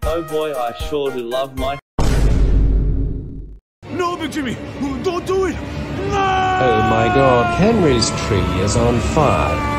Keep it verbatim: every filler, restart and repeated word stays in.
Oh boy, I sure do love my. No, Big Jimmy! Don't do it! No! Oh my god, Henry's tree is on fire.